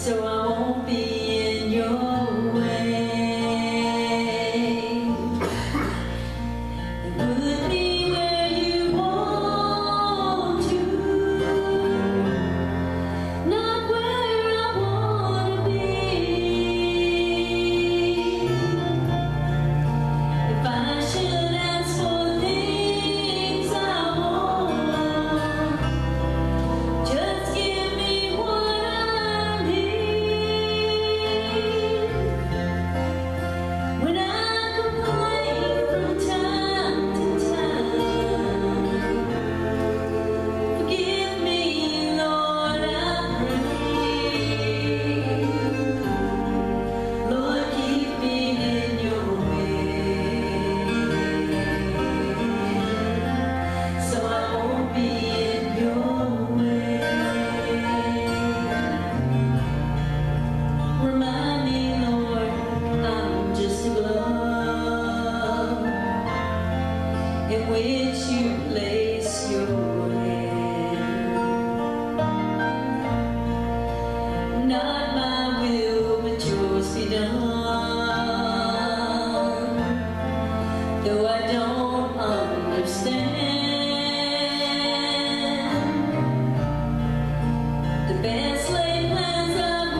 so I won't be in your way. And put me where you want to, not where I want to be. If I should ask for things I want, just give me what I need. When I complain from time to time, forgive me, Lord, I pray. Lord, keep me in your way, so I won't be in your way. Remind me, Lord, I'm just a glove in which you place your hand. Not my will, but yours be done. Though I don't understand the best laid plans I've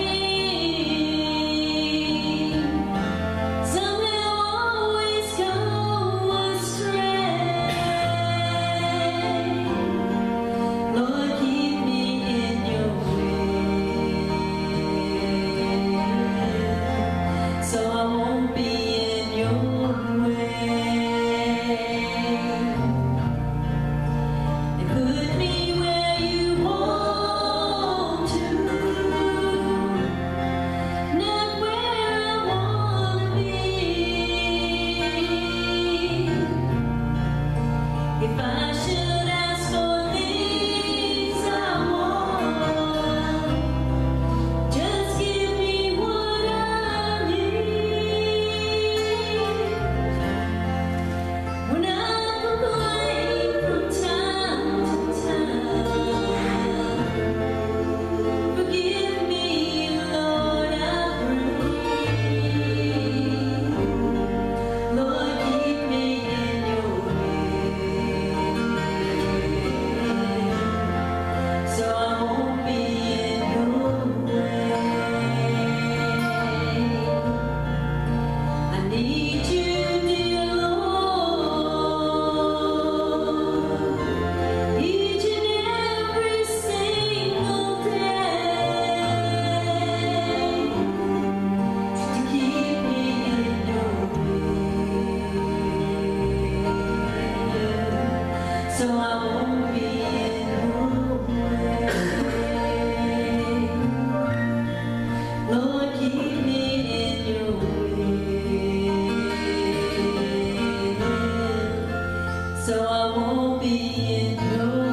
made, somehow always go astray. Lord, keep me in your way, so I won't be in your way. And put me where you want to, not where I want to be. If I should ask for things I want, just give me what I need. When I complain from time to time, forgive me, Lord, I pray. Lord, keep me in your way, so I won't be in your way. I need you, dear Lord, each and every single day, to keep me in your way, so I won't be in your way. Lord, keep me in your way, so I won't be in your way.